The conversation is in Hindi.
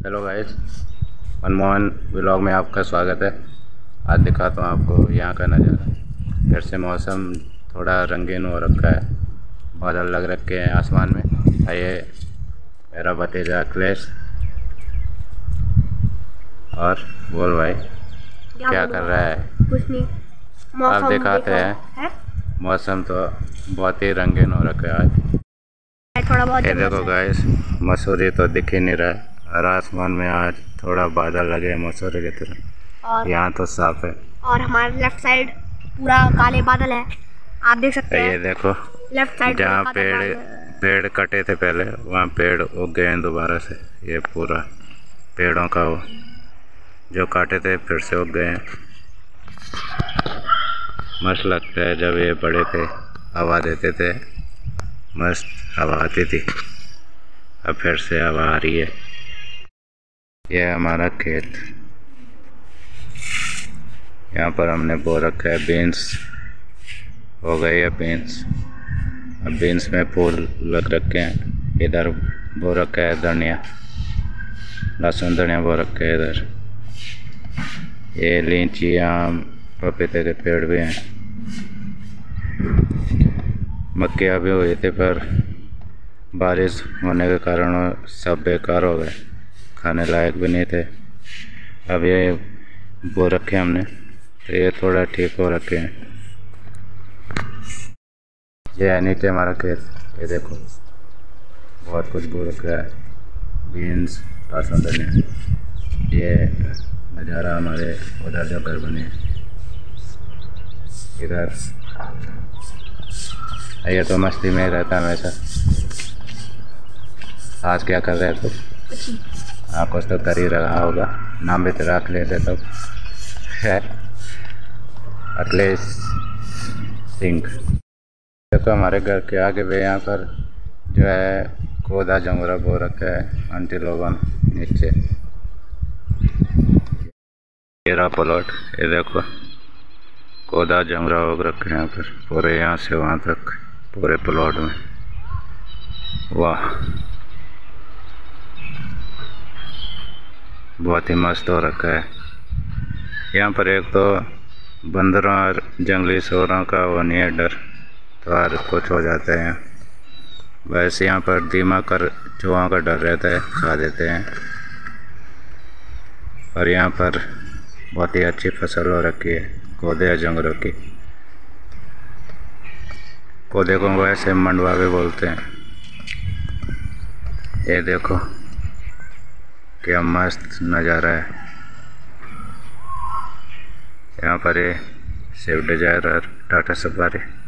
हेलो गाइस, मनमोहन व्लॉग में आपका स्वागत है। आज दिखाता हूँ आपको यहाँ का नज़ारा। फिर से मौसम थोड़ा रंगीन हो रखा है, बादल लग रखे हैं आसमान में। ये मेरा भतीजा अखिलेश। और बोल भाई, क्या कर रहा है? कुछ नहीं, आप दिखाते हैं। मौसम तो बहुत ही रंगीन हो रखा है आज। थोड़ा बहुत ये देखो गाइस, मसूरी तो दिख ही नहीं रहा है और आसमान में आज थोड़ा बादल लगे हैं मसूरी की तरह। और यहाँ तो साफ है और हमारे लेफ्ट साइड पूरा काले बादल है, आप देख सकते हैं। ये देखो, लेफ्ट साइड जहाँ पेड़ कटे थे पहले, वहाँ पेड़ उग गए हैं दोबारा से। ये पूरा पेड़ों का वो जो काटे थे फिर से उग गए हैं। मस्त लगता है जब ये बड़े थे, हवा देते थे, मस्त हवा आती थी। अब फिर से हवा आ रही है। यह हमारा खेत, यहाँ पर हमने बो रखा है बीन्स। हो गई है बीन्स। अब बीन्स में फूल लग रखे हैं। इधर बो रखा है धनिया, लहसुन धनिया बो रखे है इधर। ये लीची, आम, पपीते के पेड़ भी हैं। मक्के भी हुए थे पर बारिश होने के कारण सब बेकार हो गए, खाने लायक भी नहीं थे। अब ये बो रखे हमने तो ये थोड़ा ठीक हो रखे हैं। ये है नीचे हमारा खेत, ये देखो बहुत कुछ बो रखा है, बीन्स, लहसुन धनिया। ये नज़ारा हमारे उधर जो घर बने इधर। ये तो मस्ती में रहता है हमेशा। आज क्या कर रहे थे? हाँ, कुछ तो कर ही रहा होगा, नाम भी तो रख लेते तो है अखिलेश सिंह। देखो हमारे घर के आगे भी यहाँ पर जो है कोदा जंगरा बो रखा है आंटी लोगों नीचे। तेरा प्लॉट, ये देखो कोदा जंगरा उग रखे हैं यहाँ पर, पूरे यहाँ से वहाँ तक पूरे प्लॉट में। वाह, बहुत ही मस्त हो रखा है। यहाँ पर एक तो बंदरों और जंगली सूअरों का वो नहीं है डर, तो हर कुछ हो जाता है। वैसे यहाँ पर दीमक और चूहों का डर रहता है, खा देते हैं। और यहाँ पर बहुत ही अच्छी फसल हो रखी है कोदे या जंगलों की। कोदे को वैसे मंडवा भी बोलते हैं। ये देखो क्या मस्त नज़ारा है। यहाँ पर ये स्विफ्ट डिजायर और टाटा सफारी।